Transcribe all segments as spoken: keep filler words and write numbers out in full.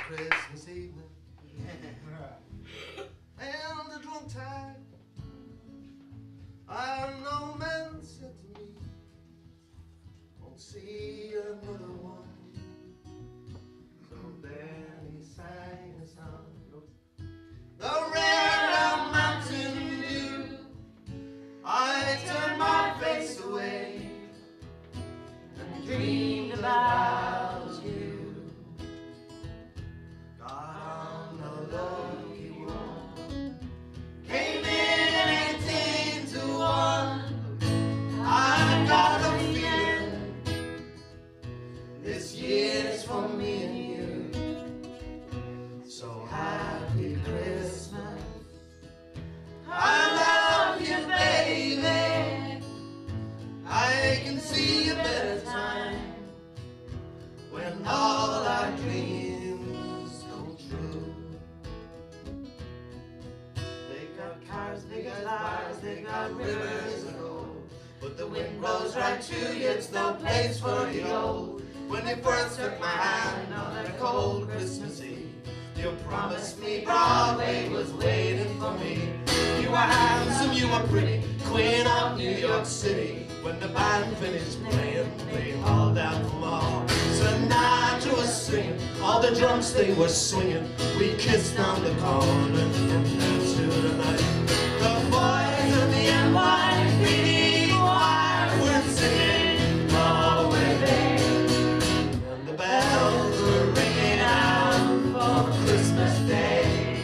Christmas evening, and the drunk tide, I know men said to me, won't see another one. So then he sang a song, the rare mountain dew. I turned my face away and dreamed about you. Got on the lucky one, came in eighteen to one. I got a feeling this year's for me and you. So happy Christmas, I love you, baby. I can see a better time when all our dreams come true. They got cars, they got cars, they got rivers of gold, but the wind blows right to you, it's no place for the old. When you first took my hand on that cold Christmas Eve, you promised me Broadway was waiting for me. You were handsome, you were pretty, queen of New York City. When the band finished playing, they hauled out the mall. Sinatra was singing, all the drums they were swinging. We kissed down the corner from there to the night. The boys of the N Y P D choir were singing Broadway Bay, and the bells were ringing out for Christmas Day.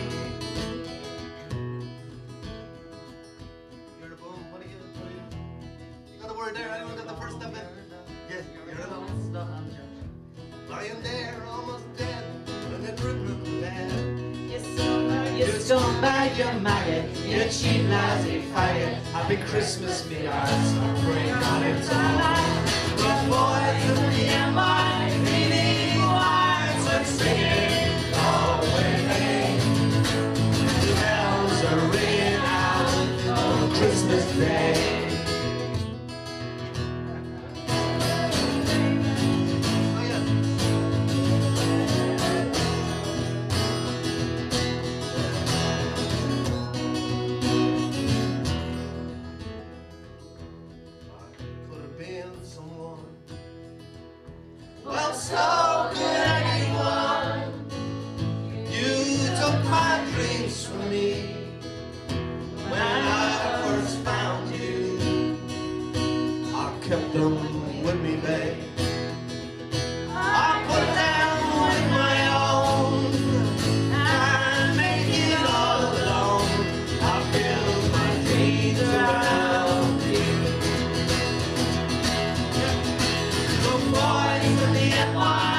You're the boom, what do you get? What do you You got the word there, anyone got the first step in? Yeah, you're the boom. Lying there, almost dead, and they're dripping bad. You scumbag, you You scumbag, scumbag, you're maggot, you cheap, lousy faggot. Happy Christmas, me hearts, I'm praying on it tonight. The boys of the N Y P D choirs are singing Broadway Bay. The bells are ringing out on Christmas Day. Well, so could anyone. You took my dreams from me when I first found you. I kept them with me, babe. I put them with my own. I make it all alone. I build my dreams around you. The boys in the N Y